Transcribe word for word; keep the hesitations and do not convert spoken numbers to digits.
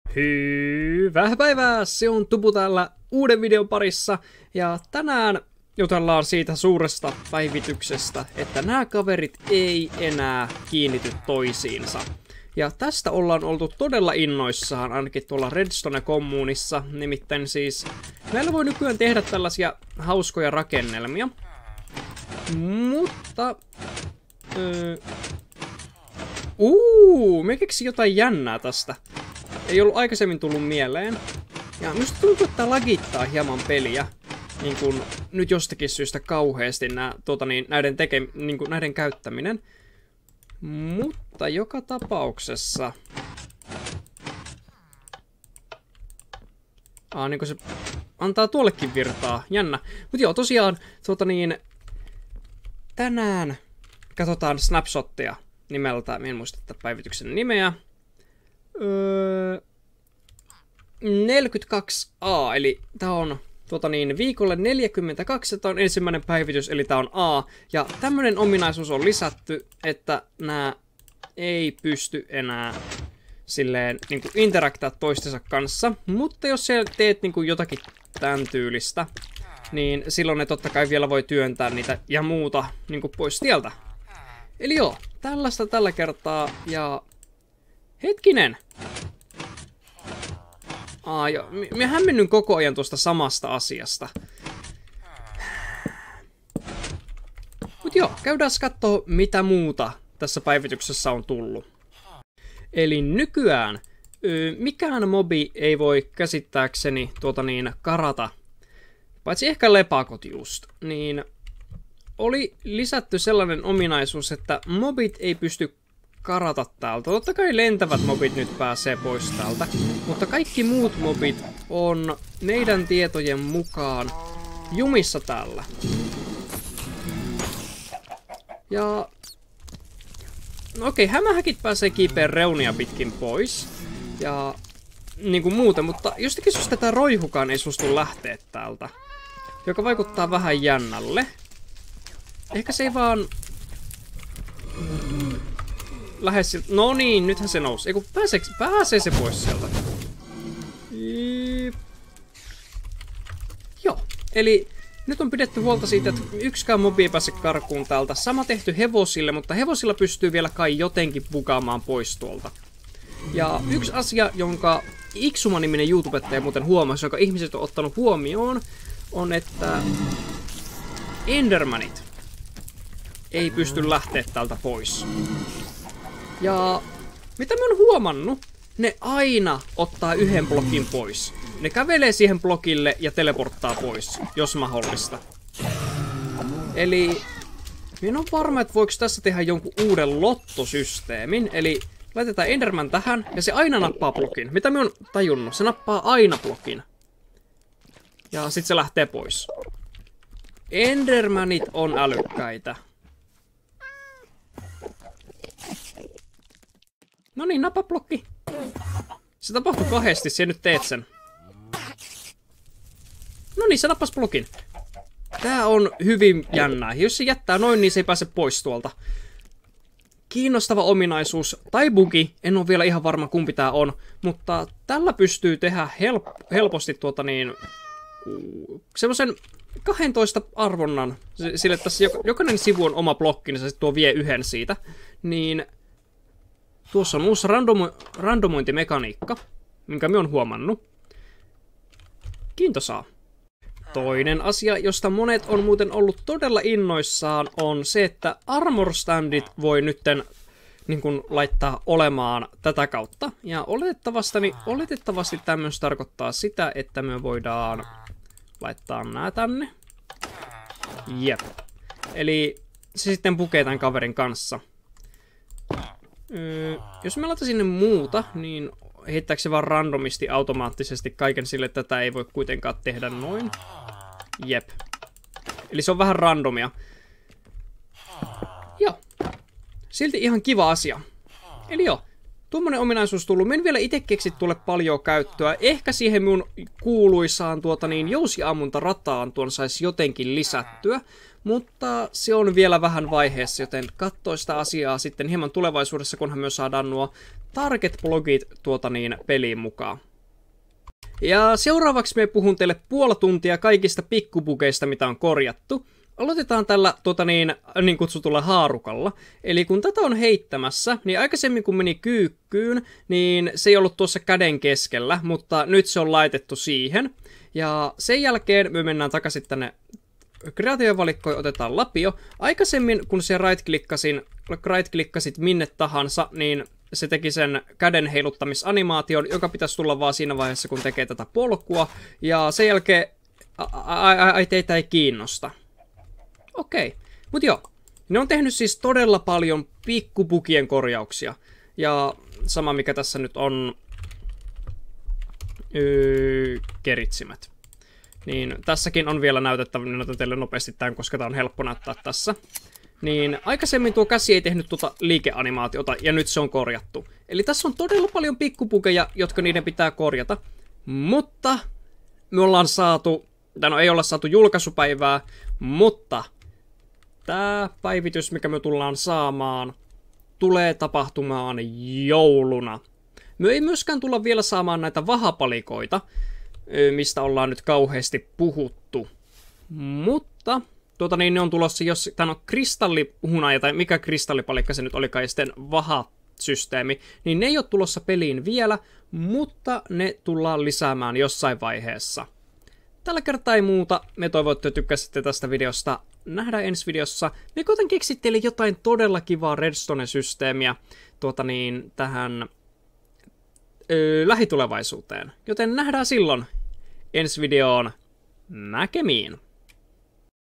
Hyvää päivää! Se on Tupu täällä uuden videon parissa. Ja tänään jutellaan siitä suuresta päivityksestä, että nämä kaverit ei enää kiinnity toisiinsa. Ja tästä ollaan oltu todella innoissaan, ainakin tuolla Redstone-kommunissa. Nimittäin siis meillä voi nykyään tehdä tällaisia hauskoja rakennelmia. Mutta... Öö, Uuu, me keksin jotain jännää tästä. Ei ollut aikaisemmin tullut mieleen. Ja minusta tuntuu, että tää lagittaa hieman peliä. Niin kun nyt jostakin syystä kauheasti nää, tuota niin, näiden, teke, niin kun näiden käyttäminen. Mutta joka tapauksessa... Aa, niin kun se antaa tuollekin virtaa. Jännä. Mut joo, tosiaan, tuota niin... Tänään katsotaan snapshotteja nimeltä, en muista tätä päivityksen nimeä. Öö, neljäkymmentäkaksi A, eli tää on tuota niin, viikolle neljäkymmentäkaksi, tää on ensimmäinen päivitys, eli tää on A. Ja tämmönen ominaisuus on lisätty, että nää ei pysty enää silleen niin kuin interaktaa toistensa kanssa. Mutta jos sä teet niin kuin jotakin tämän tyylistä, niin silloin ne totta kai vielä voi työntää niitä ja muuta niin kuin pois tieltä. Eli joo, tällaista tällä kertaa ja... Hetkinen! Aa, joo, mä hämmennyn koko ajan tuosta samasta asiasta. Mut joo, käydään kattoo mitä muuta tässä päivityksessä on tullut. Eli nykyään mikään mobi ei voi käsittääkseni tuota niin karata. Paitsi ehkä lepakot just, niin oli lisätty sellainen ominaisuus, että mobit ei pysty karata täältä. Totta kai lentävät mobit nyt pääsee pois täältä, mutta kaikki muut mobit on meidän tietojen mukaan jumissa täällä. Ja... No okei, hämähäkit pääsee kiipeen reunia pitkin pois. Ja... Niin kuin muuten, mutta jostakin syystä tätä roihukaan ei suostu lähteä täältä. Joka vaikuttaa vähän jännälle. Ehkä se ei vaan... Lähes siltä... No niin, nythän se nousi. Eiku, pääsee, pääsee se pois sieltä. I... Joo, eli nyt on pidetty huolta siitä, että yksikään mobi ei pääse karkuun täältä. Sama tehty hevosille, mutta hevosilla pystyy vielä kai jotenkin bugaamaan pois tuolta. Ja yksi asia, jonka Iksuma-niminen YouTubettaja muuten huomasi, joka ihmiset on ottanut huomioon, on, että Endermanit ei pysty lähteä täältä pois. Ja mitä mä oon huomannut, ne aina ottaa yhden blokin pois. Ne kävelee siihen blokille ja teleporttaa pois, jos mahdollista. Eli minä en ole varma, että voiko tässä tehdä jonkun uuden lottosysteemin. Eli laitetaan Enderman tähän ja se aina nappaa blokin. Mitä mä oon tajunnut? Se nappaa aina blokin. Ja sit se lähtee pois. Endermanit on älykkäitä. No niin, napablokki. Se tapahtui kahdesti, se nyt teet sen. No niin, se nappas blokin. Tää on hyvin jännää. Jos se jättää noin, niin se ei pääse pois tuolta. Kiinnostava ominaisuus, tai bugi, en ole vielä ihan varma kumpi tää on, mutta tällä pystyy tehdä help helposti tuota niin... semmosen kaksitoista arvonnan, sille tässä jokainen sivu on oma blokki, niin se tuo vie yhden siitä, niin... Tuossa on uusi randomo randomointimekaniikka, minkä mä oon huomannut. Kiintosaa. Toinen asia, josta monet on muuten ollut todella innoissaan, on se, että armor standit voi nytten niin kun, laittaa olemaan tätä kautta. Ja oletettavasti, niin, oletettavasti tämä myös tarkoittaa sitä, että me voidaan laittaa nää tänne. Jep. Eli se sitten pukee tämän kaverin kanssa. Öö, jos me laita sinne muuta, niin heittääkö se vaan randomisti automaattisesti kaiken sille, että tätä ei voi kuitenkaan tehdä noin? Jep. Eli se on vähän randomia. Joo. Silti ihan kiva asia. Eli joo. tuommoinen ominaisuus tullut. Mä en vielä itse keksi tulle paljon käyttöä. Ehkä siihen mun kuuluisaan tuota niin jousiammuntarataan tuon saisi jotenkin lisättyä. Mutta se on vielä vähän vaiheessa, joten katsoo sitä asiaa sitten hieman tulevaisuudessa, kunhan myös saadaan nuo target-blogit tuota niin peliin mukaan. Ja seuraavaksi me puhun teille puoli tuntia kaikista pikkubugeista, mitä on korjattu. Aloitetaan tällä tota niin, niin kutsutulla haarukalla. Eli kun tätä on heittämässä, niin aikaisemmin kun meni kyykkyyn, niin se ei ollut tuossa käden keskellä, mutta nyt se on laitettu siihen. Ja sen jälkeen me mennään takaisin tänne kreaatiovalikkoon, otetaan lapio. Aikaisemmin kun se right-klikkasin, right-klikkasit minne tahansa, niin se teki sen käden heiluttamisanimaation, joka pitäisi tulla vaan siinä vaiheessa, kun tekee tätä polkua. Ja sen jälkeen ai teitä ei kiinnosta. Okei, mut joo. Ne on tehnyt siis todella paljon pikkubugien korjauksia. Ja sama mikä tässä nyt on öö, keritsimet. Niin tässäkin on vielä näytettävä, niin näytän teille nopeasti tämän, koska tämä on helppo näyttää tässä. Niin aikaisemmin tuo käsi ei tehnyt tuota liikeanimaatiota, ja nyt se on korjattu. Eli tässä on todella paljon pikkubugeja, jotka niiden pitää korjata. Mutta me ollaan saatu, tai no ei olla saatu julkaisupäivää, mutta tämä päivitys, mikä me tullaan saamaan, tulee tapahtumaan jouluna. Me ei myöskään tulla vielä saamaan näitä vahapalikoita, mistä ollaan nyt kauheasti puhuttu. Mutta tuota niin, ne on tulossa, jos tämä on kristallihunaja, tai mikä kristallipalikka se nyt oli kai sitten vahasysteemi, niin ne ei ole tulossa peliin vielä, mutta ne tullaan lisäämään jossain vaiheessa. Tällä kertaa ei muuta. Me toivon, että tykkäsitte tästä videosta. Nähdään ensi videossa. Me koitan keksiä teille jotain todella kivaa Redstone-systeemiä tuota niin, tähän öö, lähitulevaisuuteen. Joten nähdään silloin ensi videoon. Näkemiin!